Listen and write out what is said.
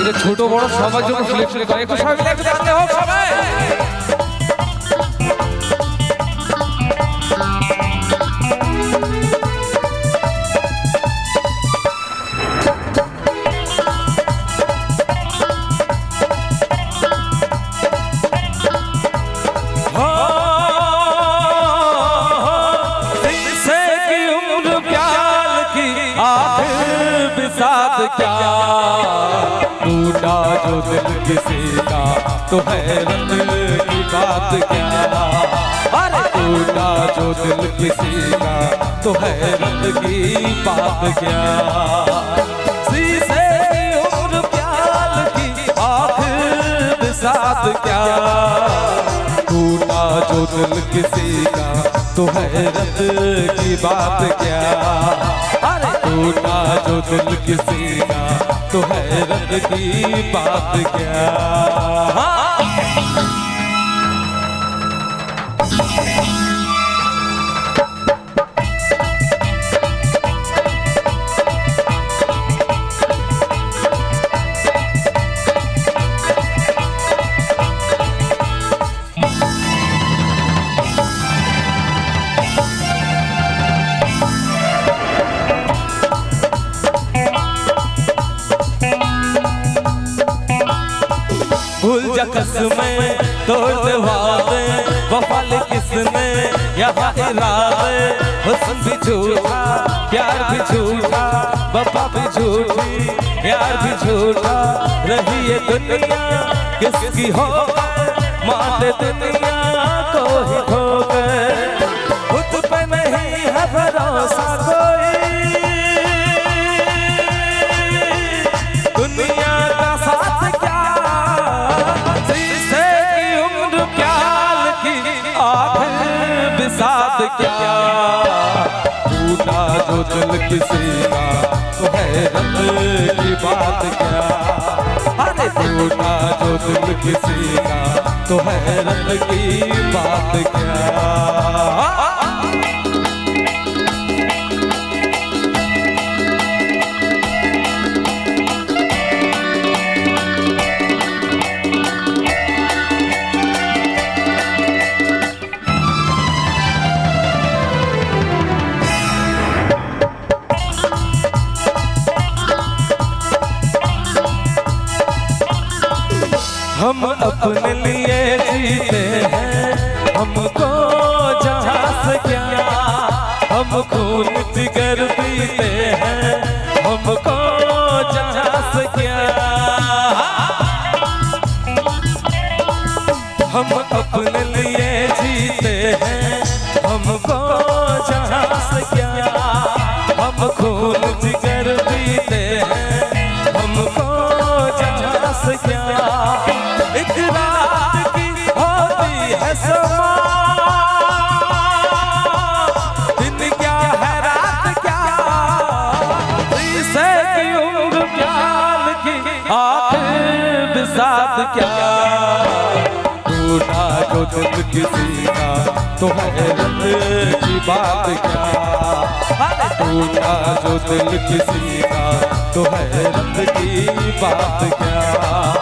এদের ছোট বড় সবার জন্য সিলেকশন করে একটু সবাই মিলে একটু দেখতে হোক সবাই। क्या टूटा जो दिल किसी का तो हैरत की बात क्या, अरे टूटा जो दिल किसी का तो हैरत की बात क्या। शीशे की उम्र प्याल की आखिर बिसात क्या, टूटा जो दिल किसी का तो हैरत की बात क्या, अरे टूटा जो दिल किसी का तो हैरत की बात क्या। भूल जा कसमें तोड़ दे वादे, वफा किसने यहाँ इरादे, हुस्न भी झूठा प्यार भी झूठा, वफा भी झूठी प्यार भी झूठा, रही ये दुनिया किसकी हो मारे दुनिया को ही खो गए, खुद पे नहीं है भरोसा कोई, दुनिया का साथ क्या, शीशे की उम्र प्याल की आखिर बिसात क्या, टूटा जो दिल किसी का तो हैरत की बात क्या, अरे टूटा जो दिल किसी का तो हैरत की बात क्या। हम अपने लिए जीते हैं, हमको जहाँ से क्या, हम खून जिगर पीते हैं, हमको जहाँ से क्या, हम अपने लिए जीते हैं, हमको जहाँ से क्या, हम खून जिगर पीते हैं, हमको जहाँ से क्या, एक रात की होती है समा, दिन क्या है रात क्या, शीशे की उम्र प्याल की आखिर बिसात क्या, टूटा जो दिल किसी का तो हैरत की बात क्या, अरे टूटा जो दिल किसी का तो हैरत की बात क्या।